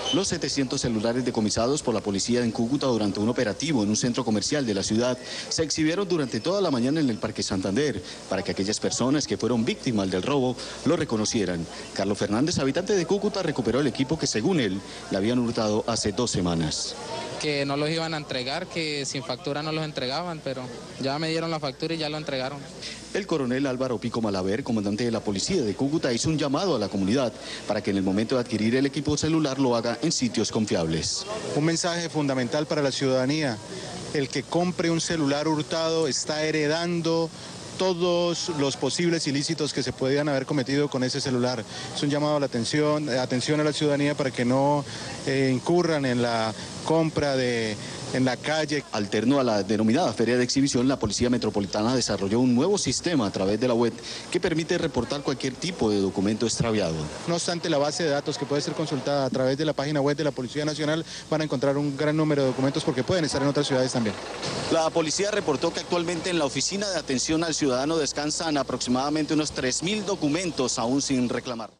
Los 700 celulares decomisados por la policía en Cúcuta durante un operativo en un centro comercial de la ciudad se exhibieron durante toda la mañana en el Parque Santander para que aquellas personas que fueron víctimas del robo lo reconocieran. Carlos Fernández, habitante de Cúcuta, recuperó el equipo que según él le habían hurtado hace 2 semanas. Que no los iban a entregar, que sin factura no los entregaban, pero ya me dieron la factura y ya lo entregaron. El coronel Álvaro Pico Malaver, comandante de la policía de Cúcuta, hizo un llamado a la comunidad para que en el momento de adquirir el equipo celular lo haga en sitios confiables. Un mensaje fundamental para la ciudadanía: el que compre un celular hurtado está heredando todos los posibles ilícitos que se podían haber cometido con ese celular. Es un llamado a la atención a la ciudadanía para que no incurran en la compra en la calle. Alterno a la denominada Feria de Exhibición, la Policía Metropolitana desarrolló un nuevo sistema a través de la web que permite reportar cualquier tipo de documento extraviado. No obstante, la base de datos que puede ser consultada a través de la página web de la Policía Nacional, van a encontrar un gran número de documentos porque pueden estar en otras ciudades también. La policía reportó que actualmente en la Oficina de Atención al Ciudadano descansan aproximadamente unos 3.000 documentos aún sin reclamar.